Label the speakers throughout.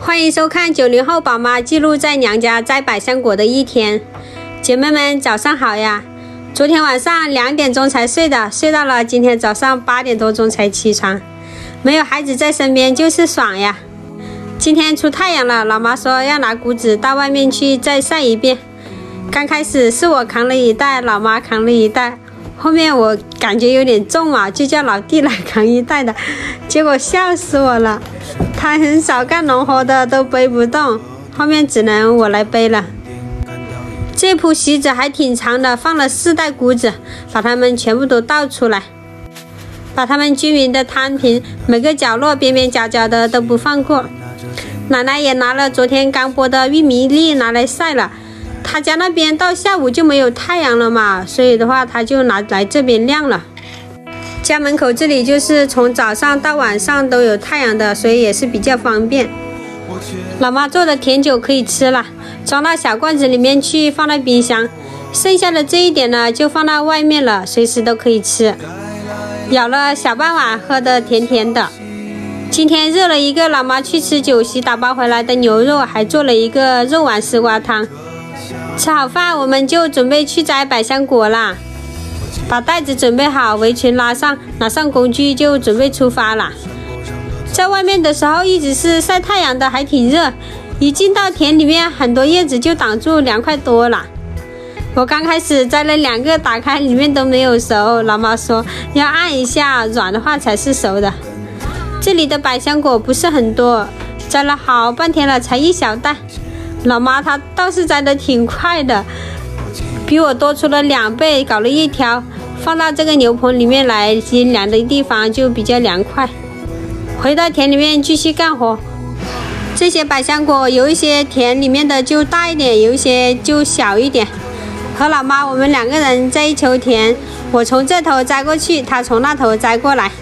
Speaker 1: 欢迎收看90后宝妈记录在娘家摘百香果的一天。姐妹们早上好呀！昨天晚上2点钟才睡的，睡到了今天早上8点多钟才起床。没有孩子在身边就是爽呀！今天出太阳了，老妈说要拿谷子到外面去再晒一遍。刚开始是我扛了一袋，老妈扛了一袋，后面我感觉有点重嘛，就叫老弟来扛一袋的，结果笑死我了。他很少干农活的都背不动，后面只能我来背了。这铺席子还挺长的，放了4袋谷子，把它们全部都倒出来，把它们均匀的摊平，每个角落边边角角的都不放过。奶奶也拿了昨天刚剥的玉米粒拿来晒了，她家那边到下午就没有太阳了嘛，所以的话她就拿来这边晾了。家门口这里就是从早上到晚上都有太阳的，所以也是比较方便。老妈做的甜酒可以吃了，装到小罐子里面去，放到冰箱。剩下的这一点呢，就放到外面了，随时都可以吃。舀了小半碗，喝的甜甜的。今天热了一个老妈去吃酒席打包回来的牛肉，还做了一个肉丸丝瓜汤。吃好饭，我们就准备去摘百香果啦。把袋子准备好，围裙拉上，拿上工具就准备出发了。在外面的时候一直是晒太阳的，还挺热，一进到田里面，很多叶子就挡住，凉快多了。我刚开始摘了2个，打开里面都没有熟，老妈说要按一下，软的话才是熟的。这里的百香果不是很多，摘了好半天了才1小袋。老妈她倒是摘得挺快的，比我多出了2倍，搞了1条，放到这个牛棚里面来，阴凉的地方就比较凉快。回到田里面继续干活。这些百香果有一些田里面的就大一点，有一些就小一点。和老妈我们2个人在一球田，我从这头摘过去，她从那头摘过来。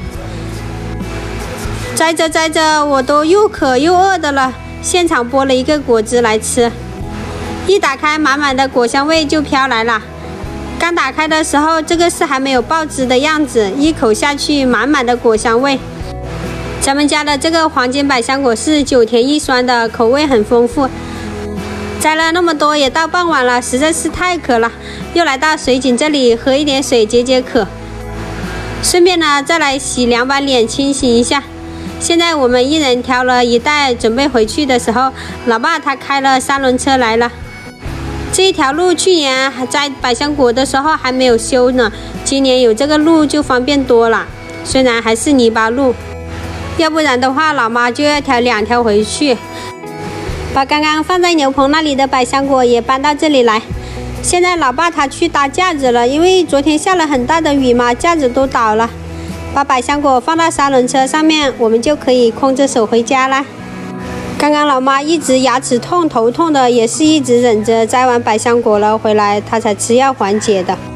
Speaker 1: 摘着摘着，我都又渴又饿的了，现场剥了一个果汁来吃。一打开，满满的果香味就飘来了。刚打开的时候，这个是还没有爆汁的样子，一口下去，满满的果香味。咱们家的这个黄金百香果是9甜1酸的，口味很丰富。摘了那么多，也到傍晚了，实在是太渴了，又来到水井这里喝一点水解解渴。顺便呢，再来洗2把脸，清洗一下。现在我们一人挑了1袋，准备回去的时候，老爸他开了3轮车来了。这一条路去年摘百香果的时候还没有修呢，今年有这个路就方便多了，虽然还是泥巴路，要不然的话老妈就要挑2条回去。把刚刚放在牛棚那里的百香果也搬到这里来。现在老爸他去搭架子了，因为昨天下了很大的雨嘛，架子都倒了。把百香果放到3轮车上面，我们就可以空着手回家啦。刚刚老妈一直牙齿痛头痛的，也是一直忍着，摘完百香果了回来她才吃药缓解的。